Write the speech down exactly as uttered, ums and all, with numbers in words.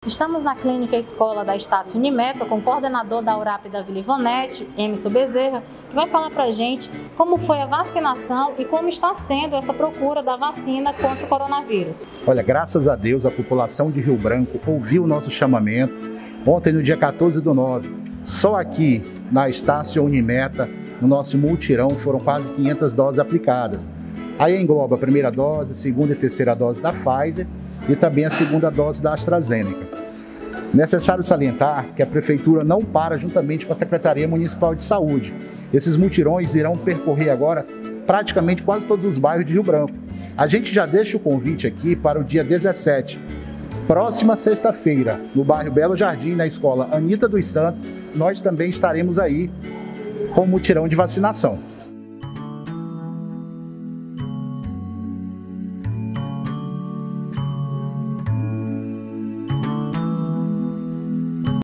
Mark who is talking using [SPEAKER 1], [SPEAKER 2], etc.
[SPEAKER 1] Estamos na Clínica Escola da Estácio Unimeta com o coordenador da U R A P da Vila Ivonete, Emerson Bezerra, que vai falar para a gente como foi a vacinação e como está sendo essa procura da vacina contra o coronavírus.
[SPEAKER 2] Olha, graças a Deus a população de Rio Branco ouviu o nosso chamamento. Ontem, no dia quatorze do nove, só aqui na Estácio Unimeta, no nosso multirão, foram quase quinhentas doses aplicadas. Aí engloba a primeira dose, segunda e terceira dose da Pfizer e também a segunda dose da AstraZeneca. Necessário salientar que a Prefeitura não para juntamente com a Secretaria Municipal de Saúde. Esses mutirões irão percorrer agora praticamente quase todos os bairros de Rio Branco. A gente já deixa o convite aqui para o dia dezessete, próxima sexta-feira, no bairro Belo Jardim, na escola Anita dos Santos, nós também estaremos aí com o mutirão de vacinação.